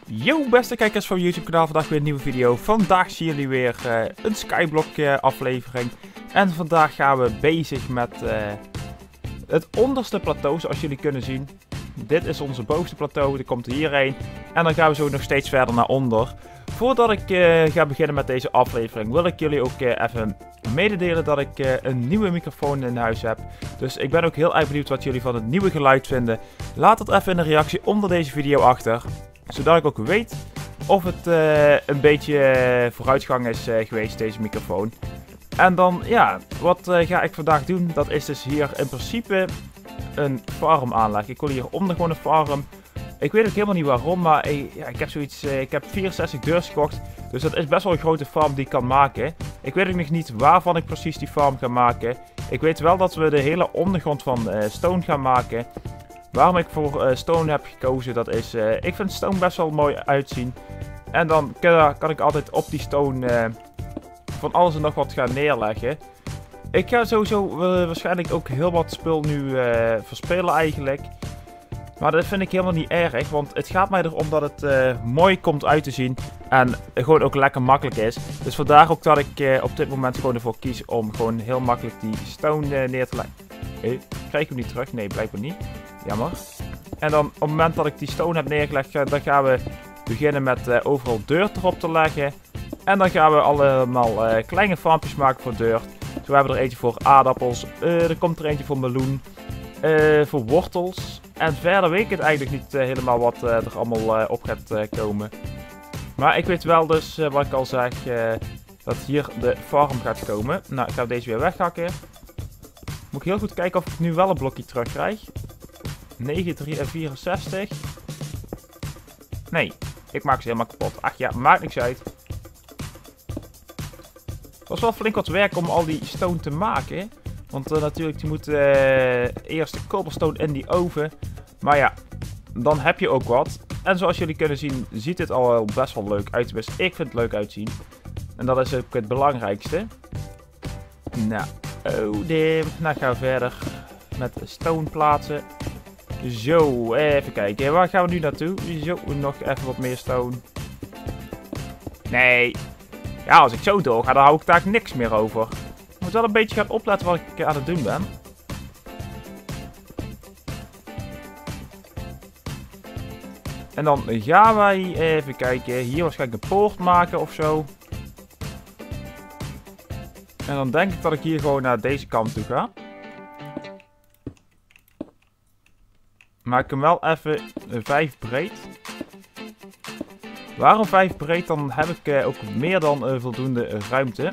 Yo beste kijkers van YouTube kanaal, vandaag weer een nieuwe video. Vandaag zien jullie weer een Skyblock aflevering. En vandaag gaan we bezig met het onderste plateau, zoals jullie kunnen zien. Dit is onze bovenste plateau, die komt er hierheen. En dan gaan we zo nog steeds verder naar onder. Voordat ik ga beginnen met deze aflevering wil ik jullie ook even mededelen dat ik een nieuwe microfoon in huis heb. Dus ik ben ook heel erg benieuwd wat jullie van het nieuwe geluid vinden. Laat het even in de reactie onder deze video achter. Zodat ik ook weet of het een beetje vooruitgang is geweest, deze microfoon. En dan, ja, wat ga ik vandaag doen? Dat is dus hier in principe een farm aanleggen. Ik wil hier onder gewoon een farm. Ik weet ook helemaal niet waarom, maar ja, ik heb zoiets, ik heb 64 deurs gekocht. Dus dat is best wel een grote farm die ik kan maken. Ik weet ook nog niet waarvan ik precies die farm ga maken. Ik weet wel dat we de hele ondergrond van stone gaan maken. Waarom ik voor stone heb gekozen, dat is, ik vind stone best wel mooi uitzien. En dan kan ik altijd op die stone van alles en nog wat gaan neerleggen. Ik ga sowieso waarschijnlijk ook heel wat spul nu verspillen eigenlijk. Maar dat vind ik helemaal niet erg, want het gaat mij erom dat het mooi komt uit te zien. En gewoon ook lekker makkelijk is. Dus vandaar ook dat ik op dit moment gewoon ervoor kies om gewoon heel makkelijk die stone neer te leggen. Krijg ik hem niet terug? Nee, blijkbaar niet. Jammer. En dan op het moment dat ik die stone heb neergelegd, dan gaan we beginnen met overal dirt erop te leggen. En dan gaan we allemaal kleine farmpjes maken voor dirt. Zo hebben we er eentje voor aardappels. Er komt er eentje voor meloen. Voor wortels. En verder weet ik het eigenlijk niet helemaal wat er allemaal op gaat komen. Maar ik weet wel dus, wat ik al zeg, dat hier de farm gaat komen. Nou, ik ga deze weer weghakken. Moet ik heel goed kijken of ik nu wel een blokje terug krijg. 9, 3 en 64. Nee, ik maak ze helemaal kapot. Ach ja, maakt niks uit. Het was wel flink wat werk om al die stone te maken. Want natuurlijk, die moet eerst de cobblestone in die oven. Maar ja, dan heb je ook wat. En zoals jullie kunnen zien, ziet dit al wel best wel leuk uit. Dus ik vind het leuk uitzien. En dat is ook het belangrijkste. Nou, oh damn. Nou gaan we verder met stone plaatsen. Zo, even kijken. Waar gaan we nu naartoe? Zo, nog even wat meer stone. Nee. Ja, als ik zo doorga, dan hou ik daar niks meer over. Ik moet wel een beetje gaan opletten wat ik aan het doen ben. En dan gaan wij even kijken. Hier waarschijnlijk een poort maken of zo. En dan denk ik dat ik hier gewoon naar deze kant toe ga. Maak hem wel even 5 breed. Waarom 5 breed? Dan heb ik ook meer dan voldoende ruimte.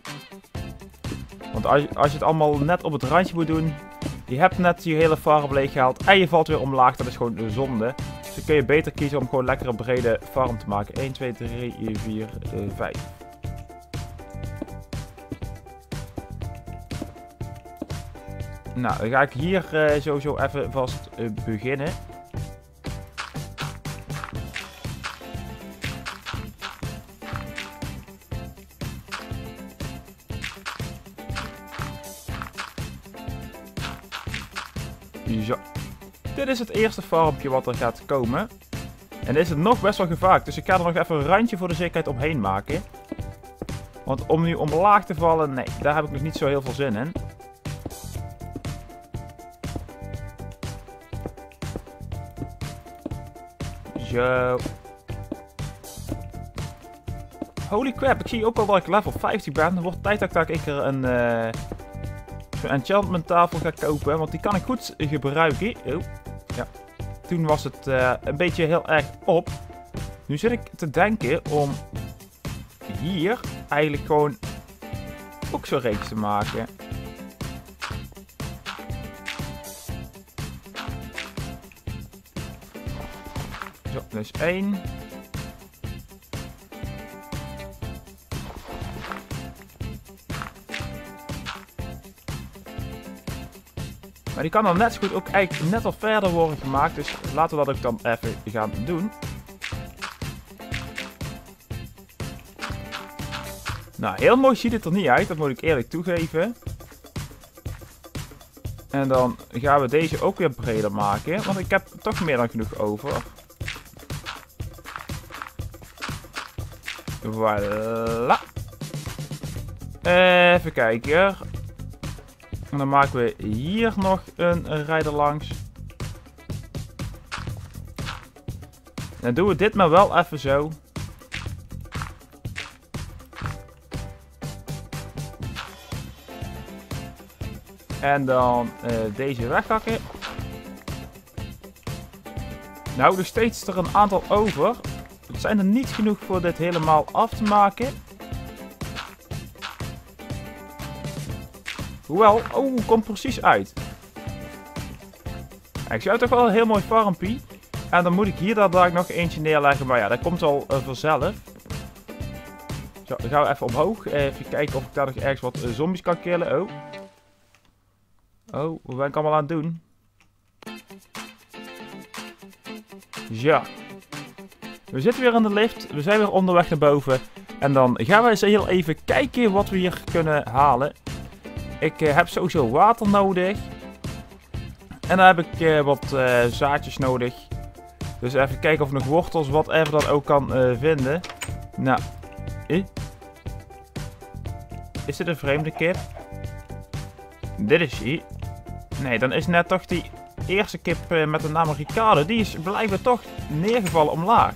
Want als je het allemaal net op het randje moet doen. Je hebt net je hele farm leeggehaald en je valt weer omlaag. Dat is gewoon zonde. Dus dan kun je beter kiezen om gewoon lekker een brede farm te maken. 1, 2, 3, 4, 5. Nou, dan ga ik hier sowieso even vast beginnen. Zo. Dit is het eerste farmpje wat er gaat komen. En is het nog best wel gevaarlijk. Dus ik ga er nog even een randje voor de zekerheid omheen maken. Want om nu omlaag te vallen, nee, daar heb ik nog niet zo heel veel zin in. Zo. Holy crap, ik zie ook al dat ik level 50 ben. Het wordt tijd dat ik een keer een enchantment tafel ga kopen. Want die kan ik goed gebruiken. Oh, ja. Toen was het een beetje heel erg op. Nu zit ik te denken om hier eigenlijk gewoon ook zo'n reeks te maken. Zo, dus 1. Maar die kan dan net zo goed ook eigenlijk net al verder worden gemaakt. Dus laten we dat ook dan even gaan doen. Nou, heel mooi ziet het er niet uit. Dat moet ik eerlijk toegeven. En dan gaan we deze ook weer breder maken. Want ik heb toch meer dan genoeg over. Voilà. Even kijken. En dan maken we hier nog een rijder langs. Dan doen we dit maar wel even zo. En dan deze weghakken. Nou, nog steeds er een aantal over. Het zijn er niet genoeg voor dit helemaal af te maken. Hoewel, oh, komt precies uit. Ik zou toch wel een heel mooi farmpje. En dan moet ik hier daar nog eentje neerleggen. Maar ja, dat komt al vanzelf. Zo, dan gaan we even omhoog. Even kijken of ik daar nog ergens wat zombies kan killen. Oh. Oh, wat ben ik allemaal aan het doen? Ja. We zitten weer in de lift. We zijn weer onderweg naar boven. En dan gaan we eens heel even kijken wat we hier kunnen halen. Ik heb sowieso water nodig. En dan heb ik wat zaadjes nodig. Dus even kijken of ik nog wortels, whatever dat ook kan vinden. Nou. Is dit een vreemde kip? Dit is hij. Nee, dan is net toch die eerste kip met de naam Ricardo. Die is blijkbaar toch neergevallen omlaag.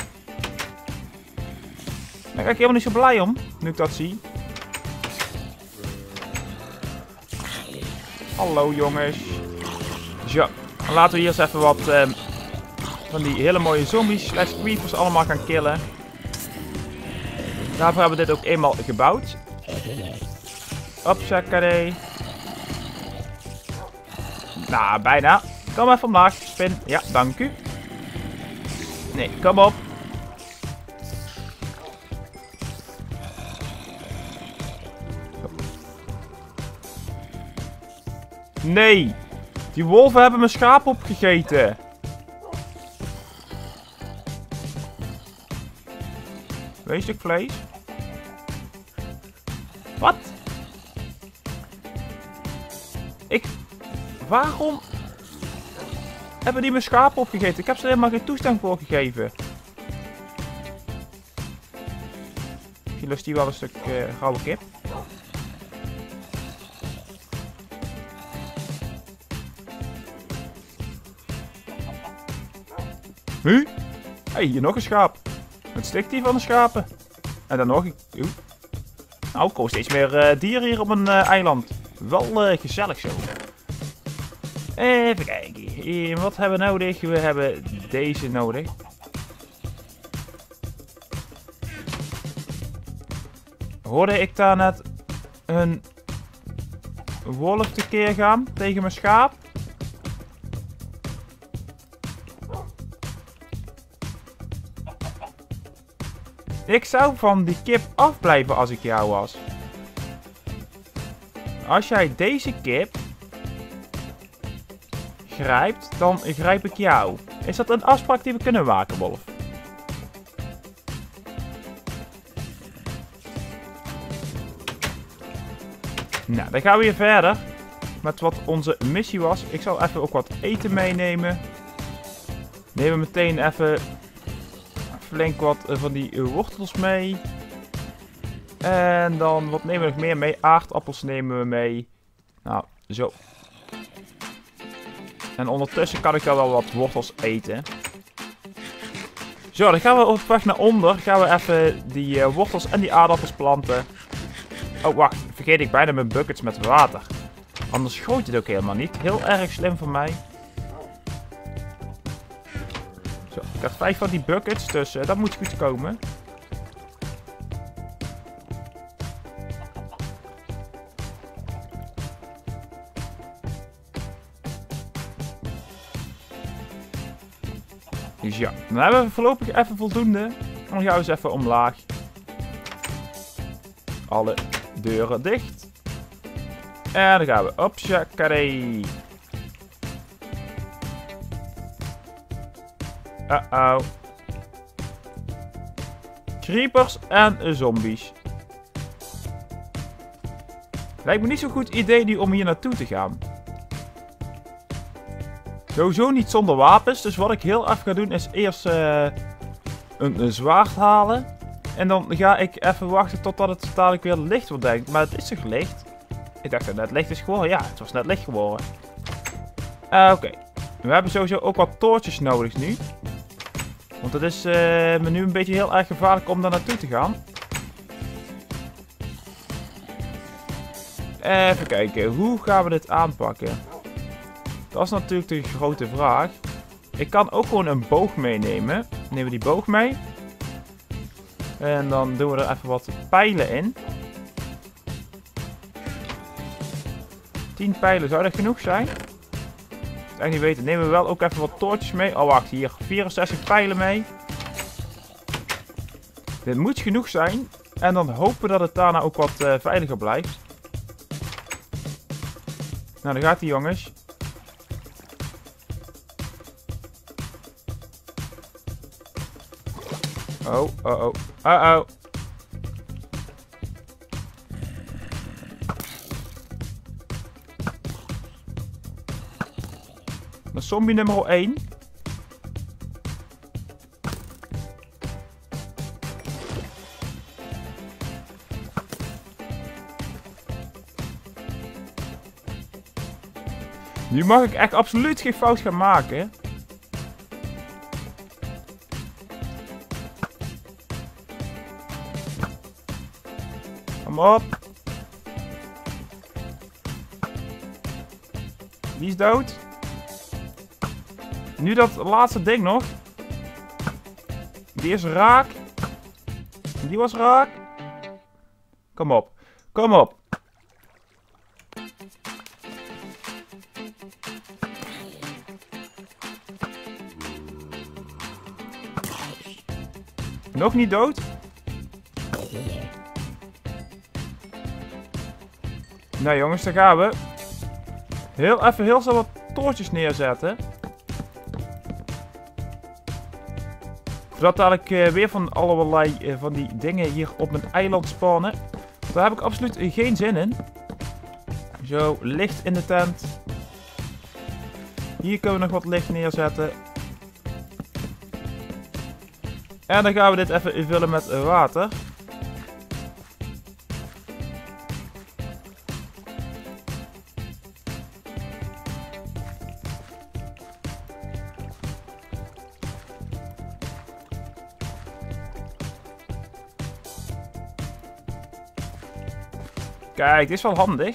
Daar ga ik helemaal niet zo blij om, nu ik dat zie. Hallo jongens. Zo, dan laten we hier eens even wat van die hele mooie zombies slash creepers allemaal gaan killen. Daarvoor hebben we dit ook eenmaal gebouwd. Hopsakadee. Nou, bijna. Kom even omlaag, spin. Ja, dank u. Nee, kom op. Nee. Die wolven hebben mijn schaap opgegeten. Wees een stuk vlees. Wat? Waarom hebben die mijn schaap opgegeten? Ik heb ze helemaal geen toestemming voor gegeven. Misschien lust die wel een stuk gouden kip. Huh? Hey, hier nog een schaap. Wat stikt die van de schapen? En dan nog een... Nou, ik kom steeds meer dieren hier op een eiland. Wel gezellig zo. Even kijken. Wat hebben we nodig? We hebben deze nodig. Hoorde ik daar net een wolf tekeer gaan tegen mijn schaap? Ik zou van die kip afblijven als ik jou was. Als jij deze kip grijpt, dan grijp ik jou. Is dat een afspraak die we kunnen maken, wolf? Nou, dan gaan we weer verder met wat onze missie was. Ik zal even ook wat eten meenemen. Nemen we meteen even flink wat van die wortels mee. En dan, wat nemen we nog meer mee? Aardappels nemen we mee. Nou, zo. En ondertussen kan ik wel wat wortels eten. Zo, dan gaan we op weg naar onder. Gaan we even die wortels en die aardappels planten. Oh, wacht. Vergeet ik bijna mijn buckets met water. Anders gooit het ook helemaal niet. Heel erg slim van mij. Zo, ik heb 5 van die buckets, dus dat moet goed komen. Dus ja, dan hebben we voorlopig even voldoende. En dan gaan we eens even omlaag. Alle deuren dicht. En dan gaan we op Shakari. Uh-oh. Creepers en zombies. Lijkt me niet zo'n goed idee nu om hier naartoe te gaan. Sowieso niet zonder wapens. Dus wat ik heel even ga doen is eerst een zwaard halen. En dan ga ik even wachten totdat het dadelijk weer licht wordt, denk ik. Maar het is toch licht? Ik dacht dat het net licht is geworden. Ja, het was net licht geworden. Oké. We hebben sowieso ook wat toortjes nodig nu. Want het is me nu een beetje heel erg gevaarlijk om daar naartoe te gaan. Even kijken, hoe gaan we dit aanpakken? Dat is natuurlijk de grote vraag. Ik kan ook gewoon een boog meenemen. Nemen we die boog mee. En dan doen we er even wat pijlen in. 10 pijlen, zou dat genoeg zijn? Ik kan het echt niet weten. Nemen we wel ook even wat toortjes mee. Oh wacht, hier 64 pijlen mee. Dit moet genoeg zijn. En dan hopen we dat het daarna ook wat veiliger blijft. Nou, daar gaat hij, jongens. Oh, oh, oh. Uh-oh. Dat is zombie nummer 1. Nu mag ik echt absoluut geen fout gaan maken. Kom op. Die is dood. Nu dat laatste ding nog. Die is raak. Die was raak. Kom op. Kom op. Nog niet dood. Nou jongens, daar gaan we. Heel snel wat toortjes neerzetten. Zodat dadelijk weer van allerlei van die dingen hier op mijn eiland spannen. Daar heb ik absoluut geen zin in. Zo, licht in de tent. Hier kunnen we nog wat licht neerzetten. En dan gaan we dit even vullen met water. Kijk, dit is wel handig.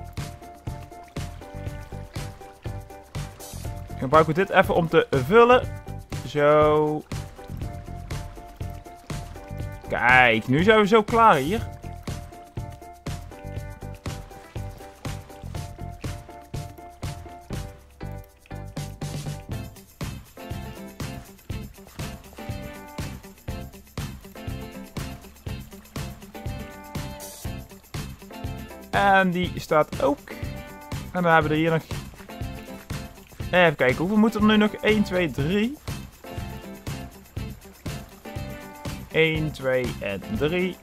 Dan gebruiken we dit even om te vullen. Zo. Kijk, nu zijn we zo klaar hier. En die staat ook. En dan hebben we er hier nog... Even kijken, hoeveel moeten er nu nog? 1, 2, 3. 1, 2 en 3.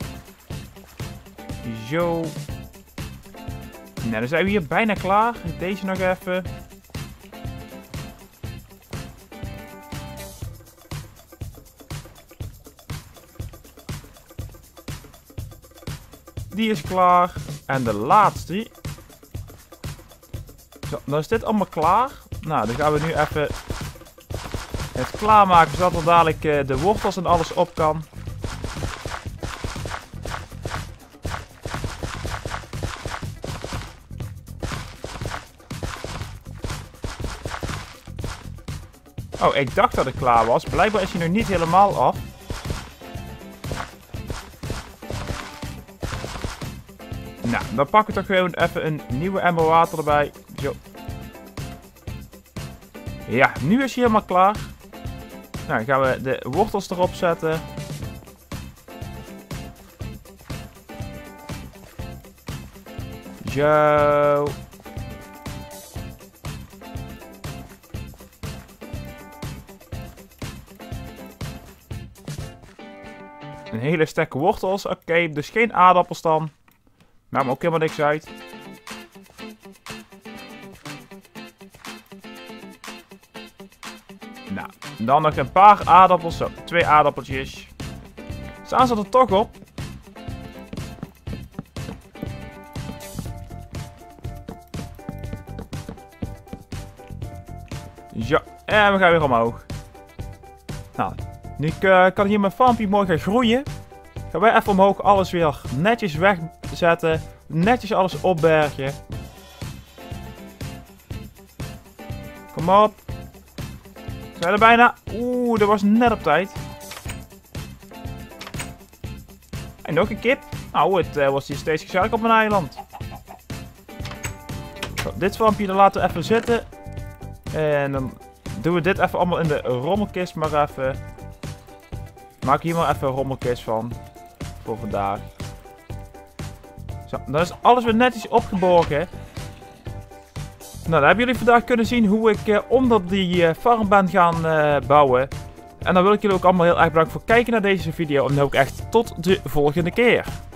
Zo. Nou, dan zijn we hier bijna klaar. Deze nog even. Die is klaar. En de laatste. Zo, dan is dit allemaal klaar. Nou, dan gaan we nu even het klaarmaken, zodat er dadelijk de wortels en alles op kan. Oh, ik dacht dat het klaar was. Blijkbaar is hij nog niet helemaal af. Nou, dan pakken we toch gewoon even een nieuwe emmer water erbij. Zo. Ja, nu is hij helemaal klaar. Nou, dan gaan we de wortels erop zetten. Zo. Een hele stek wortels. Oké, dus geen aardappels dan. Maakt me ook helemaal niks uit. Nou, dan nog een paar aardappels. Zo, 2 aardappeltjes. Staan ze er toch op? Ja, en we gaan weer omhoog. Nou, nu kan hier mijn farmpje mooi gaan groeien. Gaan wij even omhoog alles weer netjes wegzetten. Netjes alles opbergen. Kom op. We zijn er bijna. Oeh, dat was net op tijd. En nog een kip. Nou, het was hier steeds gezellig op mijn eiland. Zo, dit farmpje dan laten we even zitten. En dan doen we dit even allemaal in de rommelkist maar even. Maak hier maar even een rommelkist van. Voor vandaag. Zo, dan is alles weer netjes opgeborgen. Nou, dan hebben jullie vandaag kunnen zien hoe ik onder die farm ben gaan bouwen. En dan wil ik jullie ook allemaal heel erg bedanken voor het kijken naar deze video. En dan hoop ik echt tot de volgende keer.